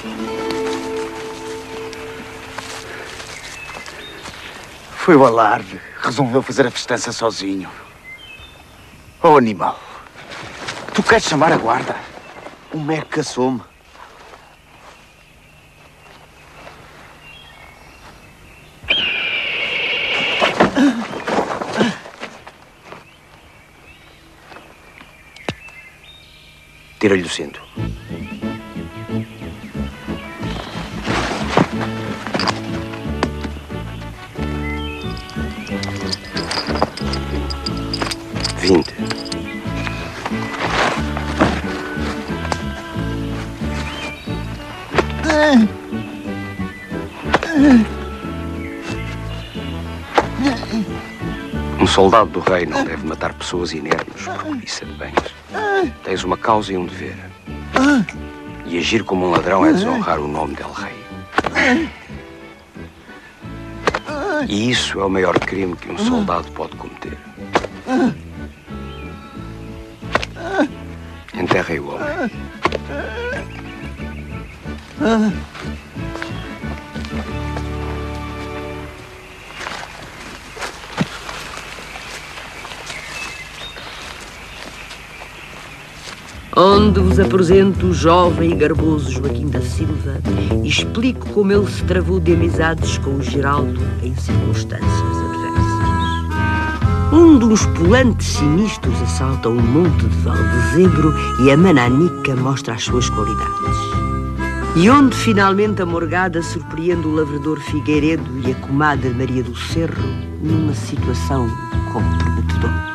Foi o alarde. Resolveu fazer a festança sozinho. Oh, animal. Tu queres chamar a guarda? O Mac caçou-me. Tira-lhe o cinto. Vinte. Um soldado do rei não deve matar pessoas inermes por cobiça de bens. Tens uma causa e um dever. E agir como um ladrão é desonrar o nome del rei. E isso é o maior crime que um soldado pode cometer. Enterrem o homem. Onde vos apresento o jovem e garboso Joaquim da Silva e explico como ele se travou de amizades com o Geraldo em circunstâncias adversas. Um dos pulantes sinistros assalta o monte de Valdezebro e a Mananica mostra as suas qualidades. E onde finalmente a morgada surpreende o lavrador Figueiredo e a comadre Maria do Cerro numa situação comprometedora.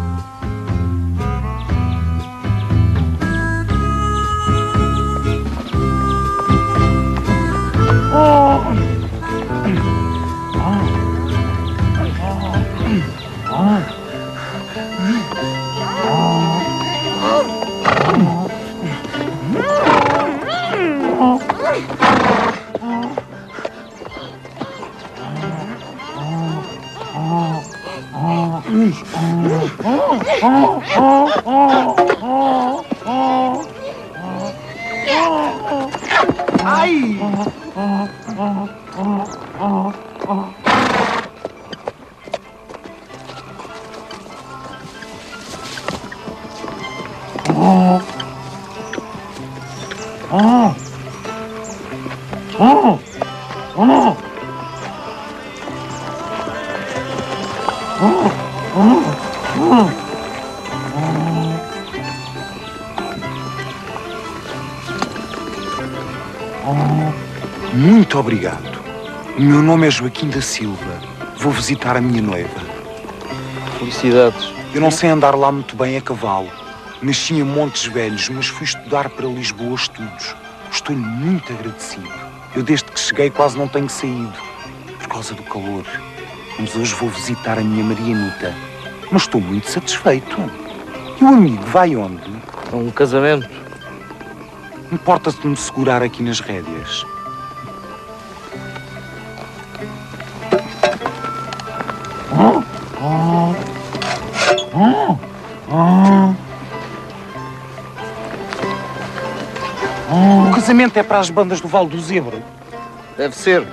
Muito obrigado. O meu nome é Joaquim da Silva. Vou visitar a minha noiva. Felicidades. Eu não sei andar lá muito bem a cavalo. Nasci em Montes Velhos, mas fui estudar para Lisboa estudos. Estou-lhe muito agradecido. Eu desde que cheguei quase não tenho saído, por causa do calor. Mas hoje vou visitar a minha Marianita. Mas estou muito satisfeito. E o amigo vai onde? A um casamento. Importa-se de me segurar aqui nas rédeas. O casamento é para as bandas do Vale do Zebro. Deve ser.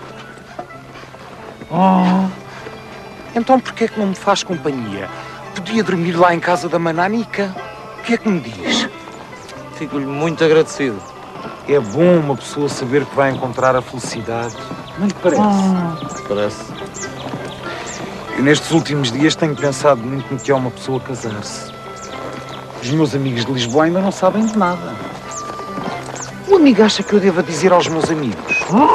Então porquê é que não me faz companhia? Podia dormir lá em casa da Mananica. O que é que me diz? Fico-lhe muito agradecido. É bom uma pessoa saber que vai encontrar a felicidade. Não lhe parece? Parece. Eu nestes últimos dias tenho pensado muito no que é uma pessoa casar-se. Os meus amigos de Lisboa ainda não sabem de nada. O amigo acha que eu devo dizer aos meus amigos?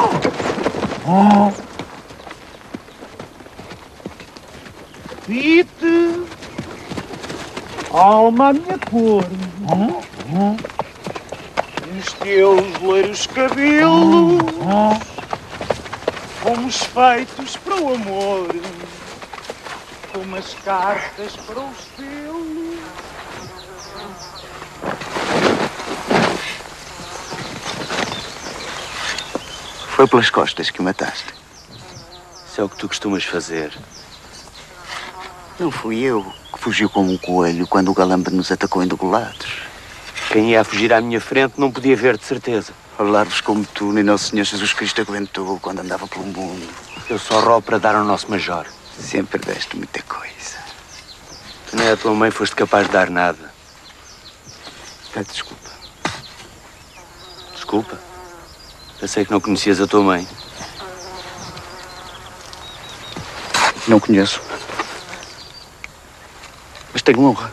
Vite, alma a minha cor, os teus loiros cabelos, fomos feitos para o amor, como as cartas para o selo. Foi pelas costas que o mataste. Isso é o que tu costumas fazer. Não fui eu que fugiu como um coelho quando o Galambe nos atacou em Degolados. Quem ia a fugir à minha frente não podia ver, de certeza. Falar-vos como tu, nem Nosso Senhor Jesus Cristo aguentou quando andava pelo mundo. Eu só roubo para dar ao nosso major. Sempre deste muita coisa. Tu nem a tua mãe foste capaz de dar nada. Pede desculpa. Desculpa. Eu sei que não conhecias a tua mãe. Não conheço. Mas tenho honra.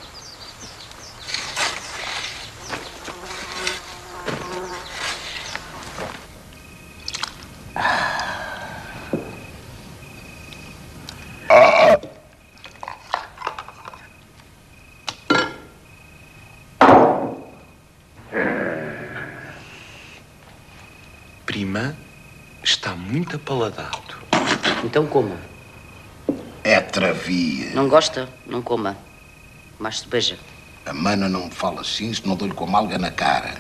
Prima, está muito apaladado. Então coma. É travia. Não gosta? Não coma. Mas se beija. A mana não me fala assim, senão dou-lhe com a malga na cara.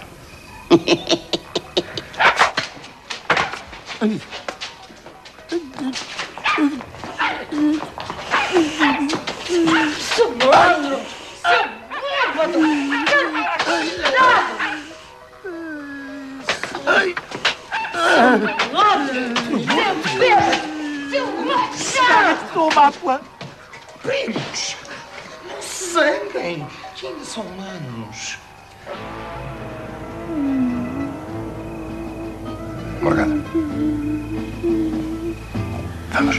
Toma, primos, não sanguem, que ainda são humanos. Morgana. Vamos.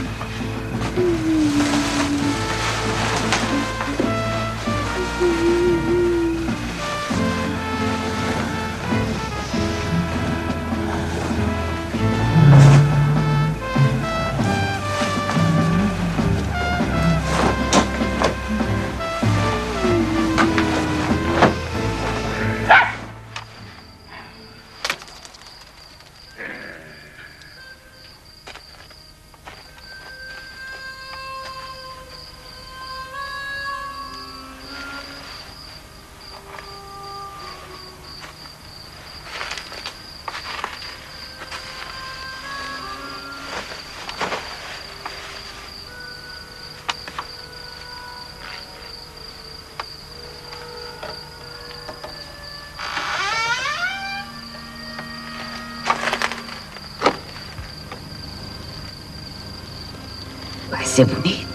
Vai ser bonito.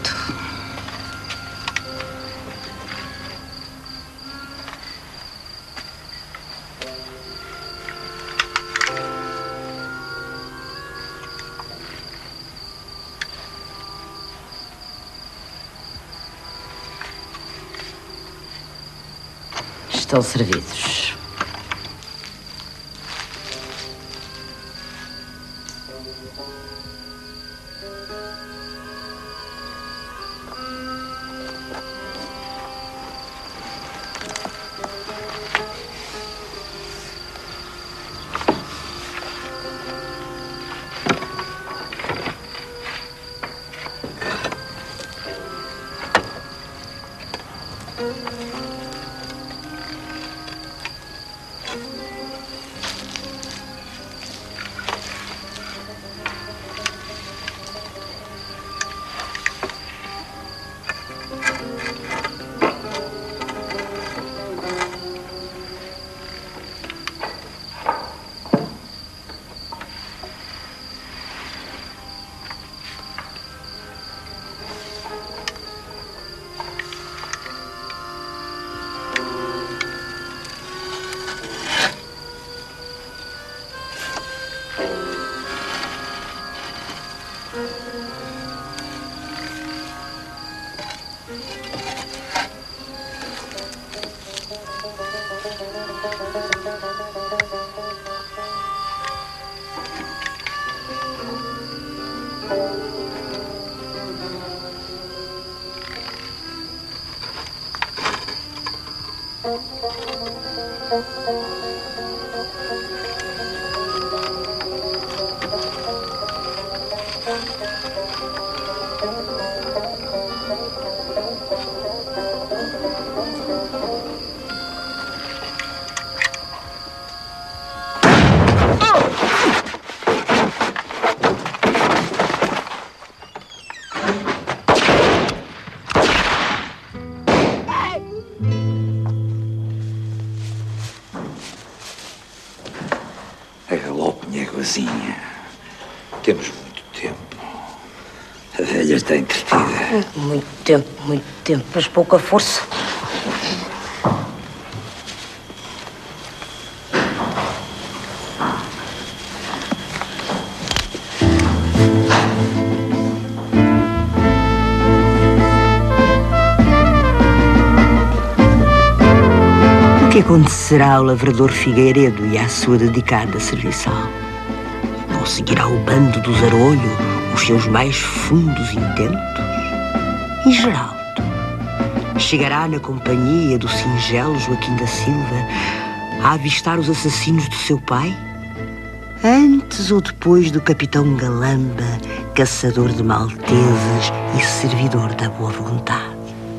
Estão servidos. A galope, minha éguazinha. Temos muito tempo. A velha está entretida. Muito tempo, mas pouca força. O que acontecerá ao lavrador Figueiredo e à sua dedicada serviçal? Conseguirá o bando do Zarolho os seus mais fundos intentos? E Geraldo? Chegará na companhia do singelo Joaquim da Silva a avistar os assassinos do seu pai? Antes ou depois do capitão Galamba, caçador de maltesas e servidor da boa vontade?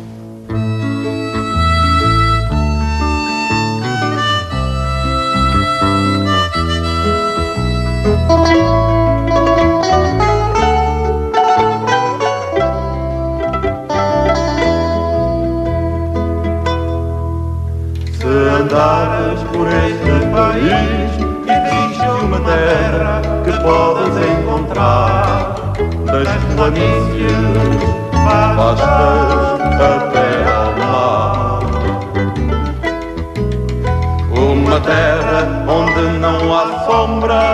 Andares por este país e viste uma terra que podes encontrar das planícies vastas até ao mar. Uma terra onde não há sombra